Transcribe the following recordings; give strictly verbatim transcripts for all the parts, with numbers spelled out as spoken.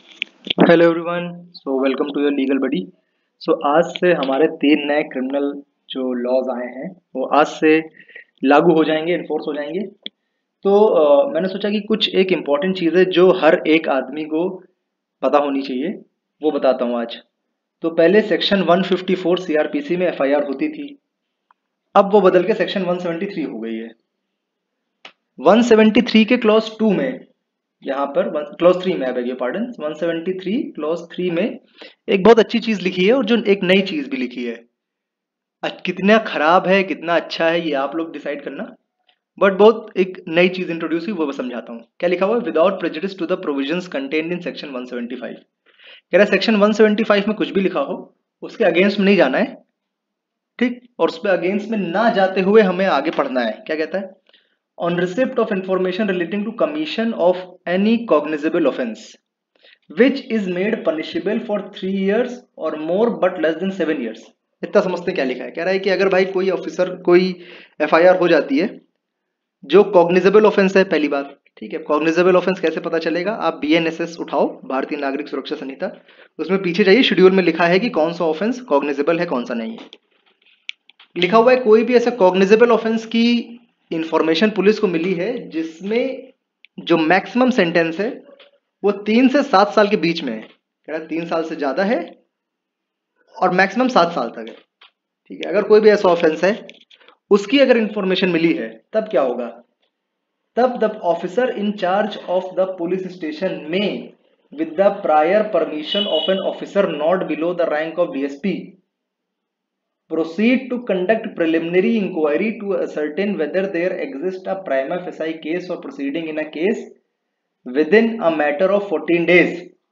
Hello everyone, so welcome to your legal buddy. सो आज से हमारे तीन नए क्रिमिनल जो लॉज आए हैं वो आज से लागू हो जाएंगे, इन्फोर्स हो जाएंगे। तो अ, मैंने सोचा कि कुछ एक इम्पॉर्टेंट चीज़ें जो हर एक आदमी को पता होनी चाहिए वो बताता हूँ आज। तो पहले section one fifty four CrPC में एफआईआर होती थी, अब वो बदल के सेक्शन वन सेवेंटी थ्री हो गई है। वन सेवेंटी थ्री के क्लॉज टू में, यहाँ पर क्लॉज थ्री में, I beg your pardon, one seventy three clause three में एक बहुत अच्छी चीज लिखी है और जो एक नई चीज भी लिखी है। अ- कितना खराब है कितना अच्छा है ये आप लोग डिसाइड करना, बट बहुत एक नई चीज इंट्रोड्यूस हुई वो मैं समझाता हूँ। क्या लिखा हुआ है? Without prejudice to the provisions contained in section one seventy five. कह रहा है सेक्शन वन सेवेंटी फाइव में कुछ भी लिखा हो उसके अगेंस्ट में नहीं जाना है, ठीक, और उस पर अगेंस्ट में ना जाते हुए हमें आगे पढ़ना है। क्या कहता है? On receipt of information relating to commission of any cognizable offence which is made punishable for three years or more but less than seven years। इतना समझते हैं क्या लिखा है? कह रहा है कि अगर भाई कोई ऑफिसर कोई एफआईआर हो जाती है जो कॉग्निजेबल ऑफेंस है, पहली बात, ठीक है। कॉग्निजेबल ऑफेंस कैसे पता चलेगा? आप बीएनएसएस उठाओ, भारतीय नागरिक सुरक्षा संहिता, उसमें पीछे जाइए, शेड्यूल में लिखा है कि कौन सा ऑफेंस कॉग्निजेबल है कौन सा नहीं है। लिखा हुआ है कोई भी ऐसा कॉग्निजेबल ऑफेंस की इंफॉर्मेशन पुलिस को मिली है जिसमें जो मैक्सिमम सेंटेंस है वो तीन से सात साल के बीच में है। कह रहा है तीन साल से ज्यादा है और मैक्सिमम सात साल तक है, ठीक है। अगर कोई भी ऐसा ऑफेंस है उसकी अगर इंफॉर्मेशन मिली है तब क्या होगा? तब the officer in charge of the police station may with the prior permission of an officer not below the rank of DSP proceed to conduct preliminary inquiry to ascertain whether there exists a prima facie case or proceeding in a case within a matter of fourteen days।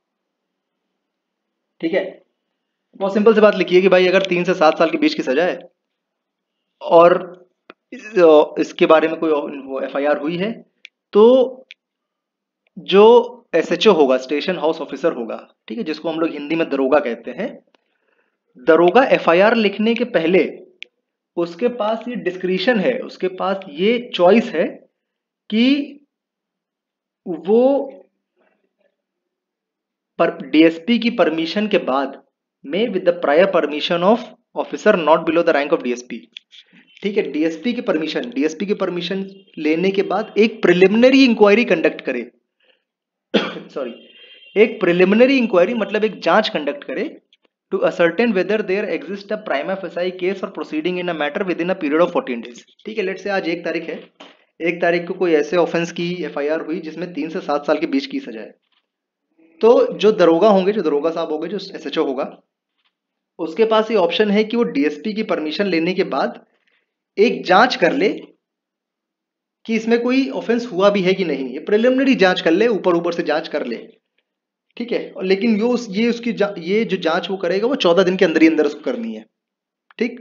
ठीक है, बहुत simple सी बात लिखी है कि भाई अगर तीन से सात साल के बीच की सजा है और इसके बारे में कोई वो एफआईआर हुई है तो जो एसएचओ होगा, स्टेशन हाउस ऑफिसर होगा, ठीक है, जिसको हम लोग हिंदी में दरोगा कहते हैं, दरोगा एफआईआर लिखने के पहले उसके पास ये डिस्क्रिशन है, उसके पास ये चॉइस है कि वो पर डीएसपी की परमिशन के बाद में with the prior permission of officer not below the rank of DSP, ठीक है, डीएसपी की परमिशन, डीएसपी की परमिशन लेने के बाद एक प्रिलिमिनरी इंक्वायरी कंडक्ट करे सॉरी एक प्रिलिमिनरी इंक्वायरी मतलब एक जांच कंडक्ट करे to ascertain whether there exist a prima facie case और proceeding in a matter within a period of fourteen days. ठीक है, लेट से आज एक तारीख है, एक तारीख को कोई ऐसे ऑफेंस की एफआईआर हुई जिसमें तीन से सात साल के बीच की सजा है, तो जो दरोगा होंगे, जो दरोगा साहब होंगे, जो एसएचओ होगा, उसके पास ये ऑप्शन है कि वो डीएसपी की परमिशन लेने के बाद एक जांच कर ले कि इसमें कोई ऑफेंस हुआ भी है कि नहीं। ये प्रिलिमिनरी जांच कर ले, ऊपर ऊपर से जांच कर ले, ठीक है। और लेकिन यो उस, ये उसकी ये जो जांच वो करेगा वो चौदह दिन के अंदर ही अंदर उसको करनी है, ठीक।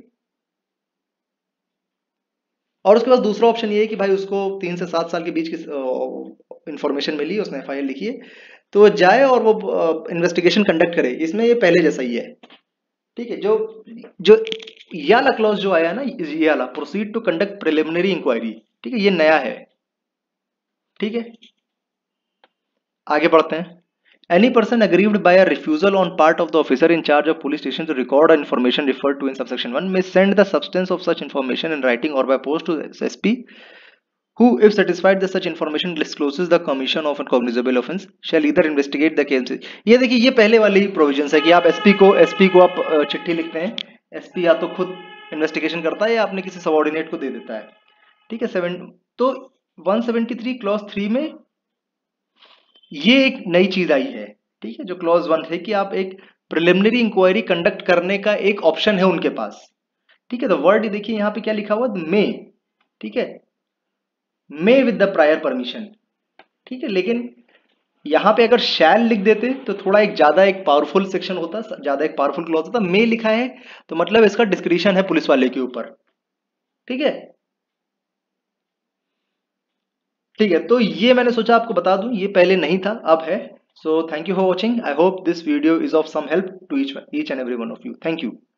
और उसके बाद दूसरा ऑप्शन ये है कि भाई उसको तीन से सात साल के बीच की इंफॉर्मेशन मिली, उसने एफआईआर लिखी है, तो वो जाए और वो इन्वेस्टिगेशन कंडक्ट करे। इसमें ये पहले जैसा ही है, ठीक है। जो जो ये वाला क्लॉज जो आया ना, ये वाला proceed to conduct preliminary inquiry, ठीक है, ये नया है, ठीक है। आगे बढ़ते हैं। Any person aggrieved by a refusal on part of the officer in charge of police station to record information referred to in subsection one may send the substance of such information in writing or by post to S P, who, if satisfied that such information discloses the commission of a cognizable offence, shall either investigate the case। ये देखिए, ये पहले वाली ही provision है कि आप SP को SP को आप चिट्ठी लिखते हैं, एसपी या तो खुद इन्वेस्टिगेशन करता है या अपने किसी सबॉर्डिनेट को दे देता है, ठीक है। सेवन तो one seventy three clause three में ये एक नई चीज आई है, ठीक है। जो क्लॉज वन है कि आप एक प्रिलिमिनरी इंक्वायरी कंडक्ट करने का एक ऑप्शन है उनके पास, ठीक है। तो वर्ड देखिए यहाँ पे क्या लिखा हुआ, मे, ठीक है, may with the prior permission, ठीक है। लेकिन यहाँ पे अगर शैल लिख देते तो थोड़ा एक ज्यादा एक पावरफुल सेक्शन होता, ज्यादा एक पावरफुल क्लॉज होता। मे लिखा है तो मतलब इसका डिस्क्रिशन है पुलिस वाले के ऊपर, ठीक है, ठीक है। तो ये मैंने सोचा आपको बता दूं, ये पहले नहीं था, अब है। So thank you for watching. I hope this video is of some help to each each and every one of you. Thank you.